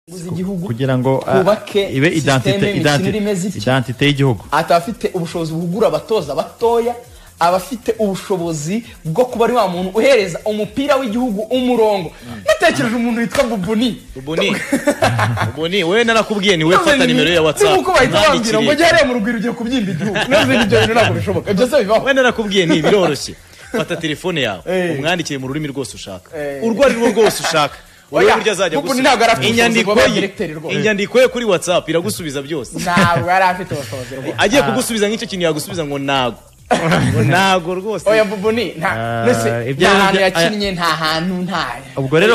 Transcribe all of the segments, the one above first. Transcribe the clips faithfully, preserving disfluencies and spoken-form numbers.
kugira ngo ibe identite identite identite y'igihugu atafite ubushobozi bugura abatoza batoya abafite ubushobozi bwo kuba ari wa muntu uhereza umupira w'igihugu umurongo natekereje umuntu witwa Bubuni Bubuni Bubuni wewe narakubwiye ni we fata nimero ya WhatsApp uko bayitambira ngo jare mu rugwiro ugiye kubyimba igihugu nazo ibyo bintu ntabwo bishoboka ibyo se bibaho wewe narakubwiye ni biroroshye fata telefone yawe umwandikire mu rurimi rwose ushaka urwo ari rwo rwose ushaka Oya burya azajya gusubiza inyandiko inyandiko ye kuri WhatsApp iragusubiza byose ntabwo yari afite ubushobozi rwo agiye kugusubiza nk'icyo kintu yagusubiza ngo nago nago rwose oya Bubuni nta nese nta yakinnye nta hantu nta ubwo rero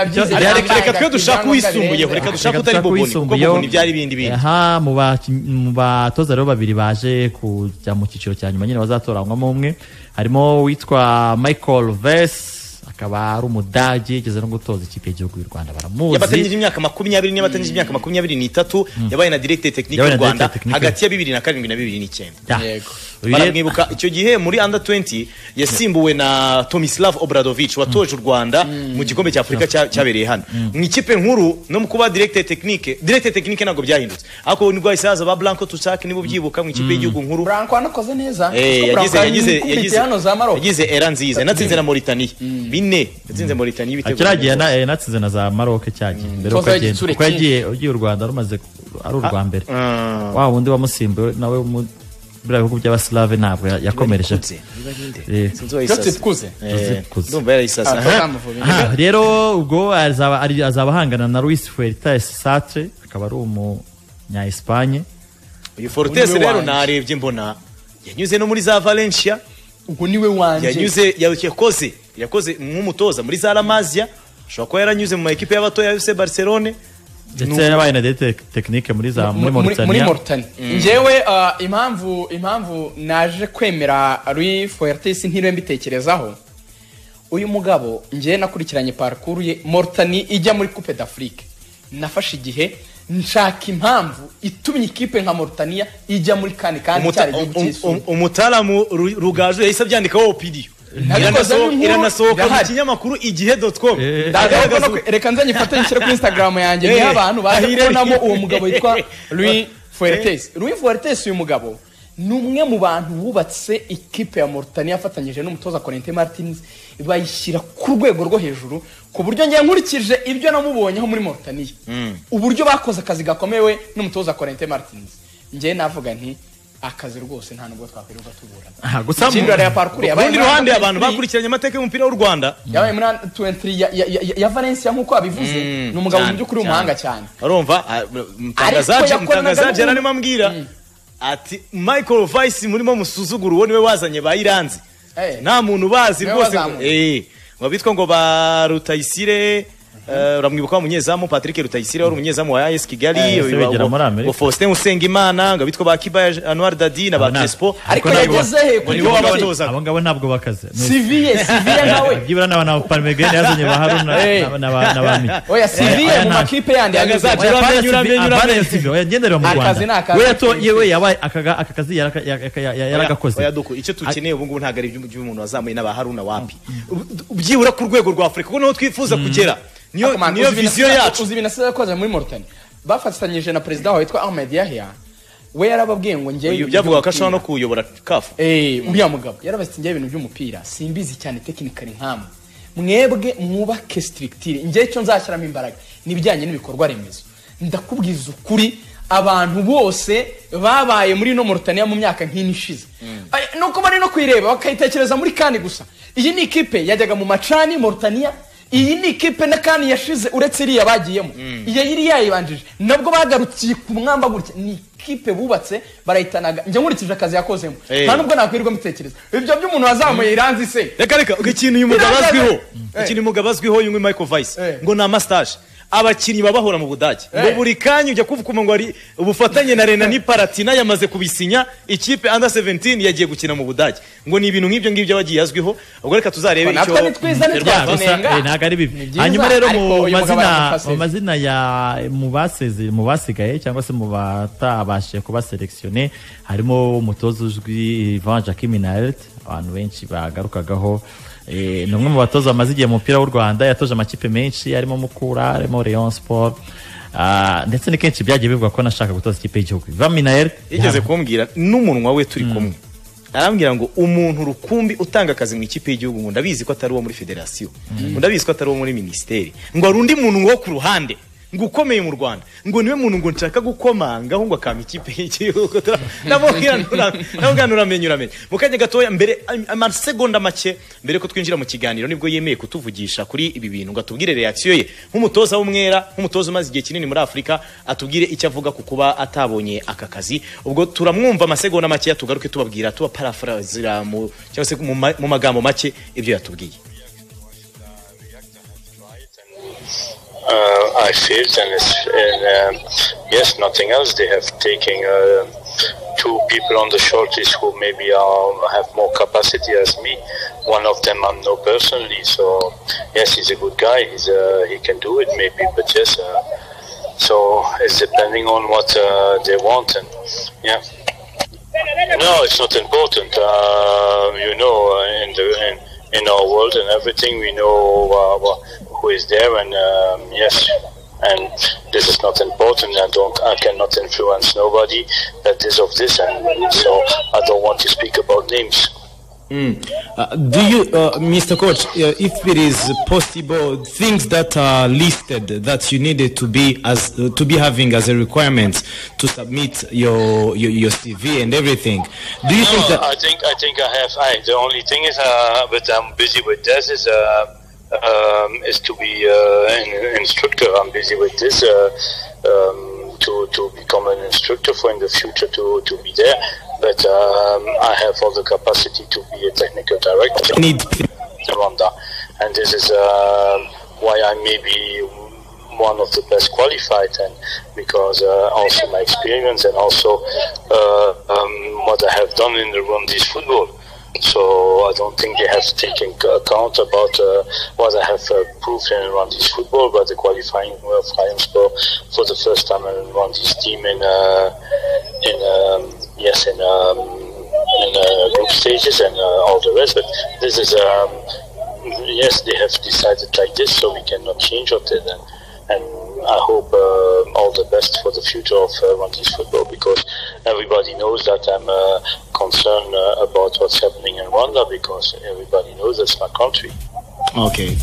reka twe dushaka wisumbuye reka dushaka utari Bubuni kuko Bubuni byari bindi bindi aha mu batoza rero babiri baje kujya mu cyiciro cya nyuma nyine bazatoranywa umwe harimo witwa Michael Vess akaba ari umudage yigeze no gutoza ikipe y'igihugu y'u Rwanda baramuzi yabatangije imyaka makumyabiri n'abatangije imyaka makumyabiri n'itatu yabaye na directeur technique y'u Rwanda hagati ya bibiri na karindwi na bibiri n'icyenda yego baramwibuka icyo gihe muri under twenty yasimbuwe na Tomislav Obradovic watoje u Rwanda mu gikombe cya Afrika cyabereye hano mu ikipe nkuru no mu kuba directeur technique directeur technique nago byahindutse ariko nibwo isaza ba Blanco Tuchak nibo byibuka mu ikipe y'igihugu nkuru Blanco anakoze neza yagize yagize yagize yagize era nziza natsinze na Mauritania bine yatsinze Mauritania ibitego kiragiye na natsinze na za Maroc cyagiye mbere uko yagiye uko yagiye ugiye u Rwanda rumaze ari u rwa mbere wa wundi wamusimbuye nawe bira bihugu by'abaslave ntabwo yakomereje eh sinzoyisasa ndumva yarayisasa rero ubwo azaba ari azabahangana na Luis Fuertes Sartre akaba ari umunya Espagne uyu Fuertes rero narebye mbona yanyuze no muri za Valencia ubwo niwe wanje yanyuze yakoze yakoze nk'umutoza muri za La Masia shobora ko yaranyuze mu equipe y'abato ya F C Barcelone ndetse yabaye na technique muri za muri Mauritania muri Mauritania njewe impamvu impamvu naje kwemera Luis Fuertes ntire mbitekerezaho uyu mugabo ngiye nakurikiranye parcours ye Mauritania ijya muri Coupe d'Afrique nafashe igihe nshaka impamvu itumye ikipe nka Mauritania ijya muri kane kandi cyari gukisura umutalamu Rugaju yahise byandikaho opinion iranasohoka mu kinyamakuru igihe dot com reka nze nyifate nshyire kuri Instagram yanjye niho abantu bahiramo uwo mugabo yitwa Luis Fuertes Luis Fuertes uyu mugabo numwe mu bantu bubatse ikipe ya Mauritania afatanyije n'umutoza Corentin Martins bayishyira ku rwego rwo hejuru ku buryo ngiye nkurikije ibyo namubonyeho muri Mauritania uburyo bakoze akazi gakomewe n'umutoza Corentin Martins ngiye navuga nti akazi rwose nta nubwo twakwirirwa tuburana gusa mu ya parcours yabaye muri ruhande abantu bakurikiranye amateka y'umupira w'u Rwanda yabaye muri twenty-three ya Valencia nkuko abivuze n'umugabo mu by'ukuri umuhanga cyane urumva mtangazaje mtangazaje arimo ambwira ati Michael Vice murimo musuzuguru wo niwe wazanye bayiranze nta muntu bazi rwose eh wabitwa ngo ba Rutayisire uramwibuka umunyezamu Patrick Rutayisire wari umunyezamu wa A S Kigali ngo Faustin Usengimana ngo bitwa ba Kiba Anwar Dadi na ba Crespo ariko yageze he kuri bo batoza abo ngabo ntabwo bakaze Sivie Sivie nawe byibura n'abana ba Palmegene yazanye ba Haruna n'abami oya Sivie mu makipe yandi yagazaje uramenyura menyura Sivie oya ngendera mu Rwanda we yato yewe yabaye akaga akazi yaragakoze oya duko icyo tukeneye ubu ngubu ntago ari iby'umuntu wazamuye n'aba Haruna wapi byibura ku rwego rwa Afrika kuko niho twifuza kugera niyo niyo vision yacu uzi binasaba kwaza muri Mauritania bafatanyije na president wa witwa Ahmed Yahya we yarababwiye ngo ngiye uyu byavuga ko ashobora no kuyobora kafu eh uriya mugabo yarabafite ngiye ibintu by'umupira simbizi cyane technically nkamwe mwebwe mwubake structure ngiye cyo nzashyiramo imbaraga nibijyanye n'ibikorwa remezo ndakubwiza ukuri abantu bose babaye muri no Mauritania mu myaka nk'inishize nuko bari no kwireba bakayitekereza muri kane gusa iyi ni ikipe yajyaga mu macani Mauritania iyi ni ikipe nakani yashize uretse iriya bagiyemo iyo yiri yayibanjije nabwo bagarukiye ku mwamba gutya ni ikipe bubatse barayitanaga nje nkurikije akazi yakozemo nta nubwo nakwirirwa mutekereza ibyo by'umuntu wazamuye iranzi se reka reka ikintu uyu mugabo azwiho ikintu mugabo azwiho yumwe Michael Vice ngo na massage abakinnyi babahora mu Budage ngo buri kanya ujya kuvukuma ngo ari ubufatanye na Rena ni Palatina yamaze kubisinya ikipe under seventeen yagiye gukina mu Budage ngo ni ibintu nk'ibyo ngibyo abagiye azwiho ubwo reka tuzarebe icyo ntago ari bibi hanyuma rero mu mazina mu mazina ya mu baseze mu basigaye cyangwa se mu batabashe kuba selectionné harimo umutoza uzwi Ivan Jacques Minnaert abantu benshi bagarukagaho eh numwe mu batoza bamaze igihe mu mupira w'u Rwanda yatoje amakipe menshi harimo Mukura harimo Rayon Sport ndetse ni kenshi byagiye bivuga ko nashaka gutoza ikipe y'igihugu Vaminael yigeze kumbwira n'umunwa we turi kumwe arambwira ngo umuntu rukumbi utanga akazi mu ikipe y'igihugu ngo ndabizi ko atari uwo muri federation ngo ndabizi ko atari uwo muri ministeri ngo arundi muntu ngo ku ruhande ngo ukomeye mu Rwanda ngo niwe muntu ngo nshaka gukomanga ngo akama ikipe y'igihugu nabokira nabokira uramenye uramenye mukanye gatoya mbere amasegonda make mbere ko twinjira mu kiganiro nibwo yemeye kutuvugisha kuri ibi bintu ngo atubwire reaction ye nk'umutoza w'umwera nk'umutoza umaze igihe kinini muri Afrika atubwire icyo avuga ku kuba atabonye aka kazi ubwo turamwumva amasegonda make yatugaruke tubabwira tuba paraphrasera mu cyangwa se mu magambo make ibyo yatubwiye. Uh, I feel and, it's, and um, yes, nothing else. They have taken uh, two people on the shortlist who maybe are, have more capacity as me. One of them I know personally, so yes, he's a good guy. He's uh, he can do it maybe, but yes. Uh, so it's depending on what uh, they want, and yeah. No, it's not important. Uh, you know, in the in, in our world and everything, we know uh, who is there, and um, yes, and this is not important. I don't, I cannot influence nobody that is of this, and so I don't want to speak about names. Mm. Uh, do you, uh, Mister Coach, uh, if it is possible, things that are listed that you needed to be as uh, to be having as a requirement to submit your your, your C V and everything, do you no, think that? I think I think I have. I, the only thing is, uh, but I'm busy with this. Is uh, um, is to be uh, an instructor. I'm busy with this. Uh, um, to to become an instructor for in the future to to be there. But um, I have all the capacity to be a technical director. Need Rwanda, and this is uh, why I may be one of the best qualified, and because uh, also my experience and also uh, um, what I have done in the Rwandese football. So I don't think they have taken account about uh, what I have uh, proved in Rwandese football, but the qualifying of Lionssport for the first time in Rwandese team in uh, in um, yes in um, in uh, group stages and uh, all the rest. But this is um, yes, they have decided like this, so we cannot change it. And, and I hope uh, all the best for the future of uh, Rwandese football, because everybody knows that I'm uh, concerned uh, about what's happening in Rwanda, because everybody knows that's my country. Okay.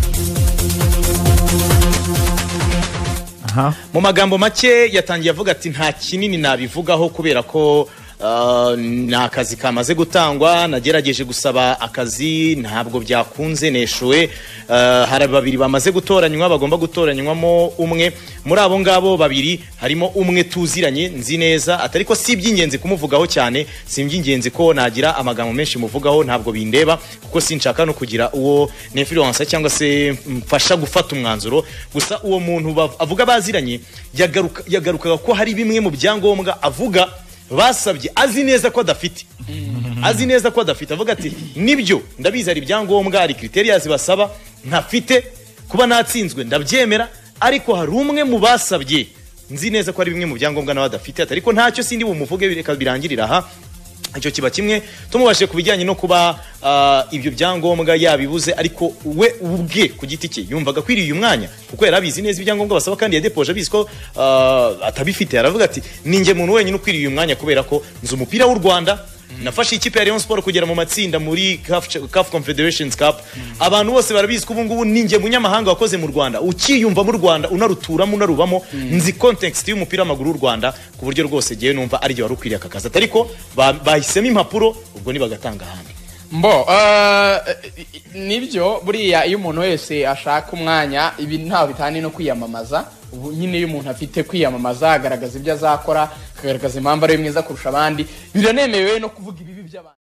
Aha. Mu magambo make yatangiye avuga ati nta kinini nabivugaho kubera ko Uh, na akazi kamaze gutangwa nagerageje gusaba akazi ntabwo byakunze neshuwe uh, hari babiri bamaze gutoranywa bagomba gutoranywamo umwe muri abo ngabo babiri harimo umwe tuziranye nzi neza atariko si by'ingenzi kumuvugaho cyane si by'ingenzi ko nagira amagambo menshi muvugaho ntabwo bindeba kuko sinshaka no kugira uwo influence cyangwa se mfasha gufata umwanzuro gusa uwo muntu avuga baziranye yagaruka yagarukaga ko hari bimwe mu byangombwa avuga basabye azi neza ko adafite azi neza ko adafite avuga ati nibyo ndabizi ari byangombwa ari criteria zibasaba ntafite kuba natsinzwe ndabyemera ariko hari umwe mu basabye nzi neza ko ari bimwe mu byangombwa nawe adafite ariko ntacyo sindi bumuvuge bireka birangirira aha icyo kiba kimwe tumubashe kubijyanye no kuba uh, ibyo byangombwa yabibuze ariko we ubwe ku giti cye yumvaga kwiriye umwanya kuko yarabizi neza ibyangombwa basaba kandi yadepoje abizi ko uh, atabifite aravuga ati ninge muntu wenyine ukwiriye umwanya kubera ko nzi umupira w'u Rwanda nafashe ikipe ya Rayon Sport kugera mu matsinda muri C A F, C A F Confederations Cup abantu bose barabizi ko ubungubu ninge munyamahanga wakoze mu Rwanda ukiyumva mu Rwanda unaruturamo unarubamo nzi context y'umupira w'amaguru w'u Rwanda ku buryo rwose giye numva ari gihe warukwiriye akakaza ariko bahisemo impapuro ubwo ni bagatanga handi mbo uh, nibyo buriya iyo umuntu wese ashaka umwanya ibi ntaho bitani no kwiyamamaza ubu nyine iyo umuntu afite kwiyamamaza agaragaza ibyo azakora akagaragaza impamvu ari mwiza kurusha abandi biranemewe no kuvuga ibibi by'abandi.